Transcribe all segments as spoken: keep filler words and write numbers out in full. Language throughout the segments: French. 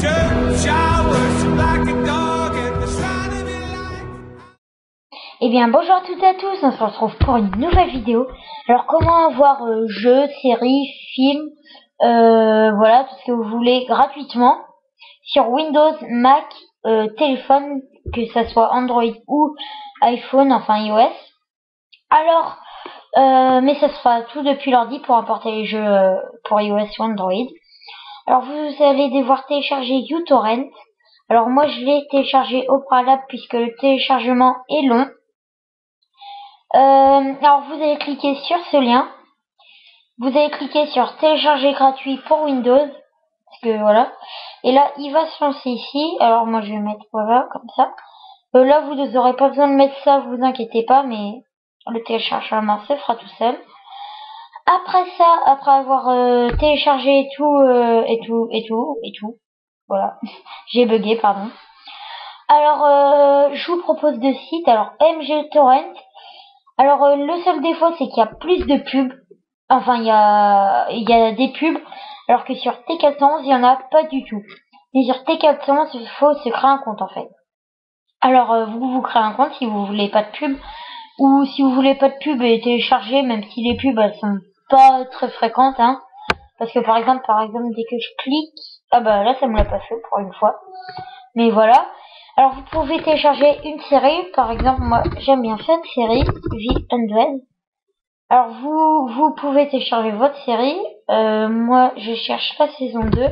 Eh bien bonjour à toutes et à tous, on se retrouve pour une nouvelle vidéo. Alors comment avoir euh, jeux, séries, films, euh, voilà, tout ce que vous voulez gratuitement sur Windows, Mac, euh, téléphone, que ça soit Android ou iPhone, enfin iOS. Alors, euh, mais ça sera tout depuis l'ordi pour importer les jeux euh, pour iOS ou Android. Alors vous allez devoir télécharger uTorrent. Alors moi je l'ai téléchargé au préalable puisque le téléchargement est long. Euh, alors vous allez cliquer sur ce lien. Vous allez cliquer sur télécharger gratuit pour Windows. Parce que voilà. Et là il va se lancer ici. Alors moi je vais mettre voilà comme ça. Euh, là vous n'aurez pas besoin de mettre ça, vous inquiétez pas, mais le téléchargement se fera tout seul. Après ça, après avoir euh, téléchargé tout euh, et tout et tout et tout, voilà, j'ai bugué, pardon. Alors euh, je vous propose deux sites. Alors M G Torrent. Alors euh, le seul défaut c'est qu'il y a plus de pubs. Enfin il y a il y a des pubs, alors que sur T quatre cent onze il y en a pas du tout. Mais sur T quatre cent onze il faut se créer un compte en fait. Alors euh, vous vous créez un compte si vous voulez pas de pub, ou si vous voulez pas de pub et télécharger, même si les pubs elles sont pas très fréquentes, hein. Parce que par exemple, par exemple dès que je clique, ah bah là ça me l'a pas fait pour une fois. Mais voilà. Alors vous pouvez télécharger une série, par exemple moi j'aime bien cette série, The Hundred. Alors vous vous pouvez télécharger votre série. Euh, moi je cherche la saison deux.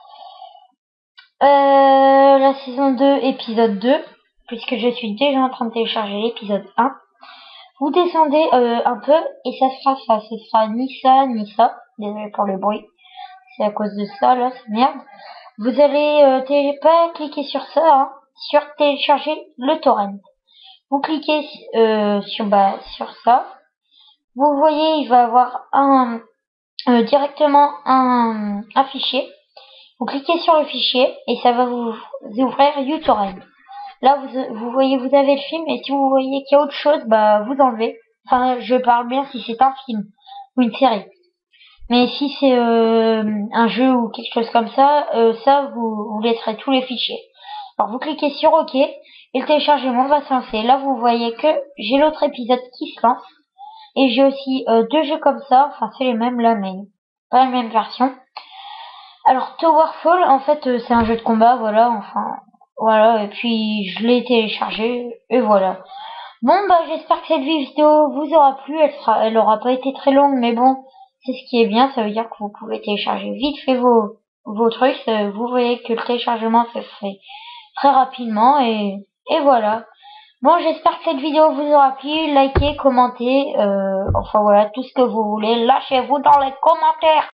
Euh, la saison deux, épisode deux, puisque je suis déjà en train de télécharger l'épisode un. Vous descendez euh, un peu et ça sera ça. Ce sera ni ça ni ça. Désolé pour le bruit. C'est à cause de ça là, c'est merde. Vous allez euh, télé pas cliquer sur ça, hein, sur télécharger le torrent. Vous cliquez euh, sur bah sur ça. Vous voyez, il va avoir un euh, directement un, un fichier. Vous cliquez sur le fichier et ça va vous ouvrir uTorrent. Là vous, vous voyez, vous avez le film, et si vous voyez qu'il y a autre chose, bah vous enlevez. Enfin, je parle bien si c'est un film ou une série. Mais si c'est euh, un jeu ou quelque chose comme ça, euh, ça vous, vous laisserez tous les fichiers. Alors vous cliquez sur OK et le téléchargement va se lancer. Là vous voyez que j'ai l'autre épisode qui se lance. Et j'ai aussi euh, deux jeux comme ça, enfin c'est les mêmes là, mais pas la même version. Alors Towerfall, en fait euh, c'est un jeu de combat, voilà, enfin voilà, et puis je l'ai téléchargé et voilà. Bon bah j'espère que cette vidéo vous aura plu, elle sera, elle aura pas été très longue, mais bon, c'est ce qui est bien, ça veut dire que vous pouvez télécharger vite fait vos vos trucs, vous voyez que le téléchargement se fait très rapidement et et voilà. Bon, j'espère que cette vidéo vous aura plu, likez, commentez, euh, enfin voilà, tout ce que vous voulez, lâchez-vous dans les commentaires.